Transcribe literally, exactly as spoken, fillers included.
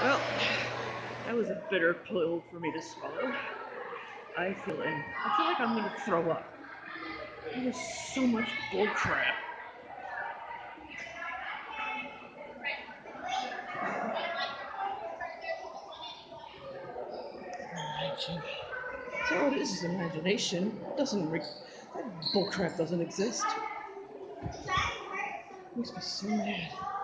Well, that was a bitter pill for me to swallow. I feel in. I feel like I'm gonna throw up. It was so much bullcrap. Imagine. So all it is is imagination. It doesn't re- that bullcrap doesn't exist. Makes me so mad.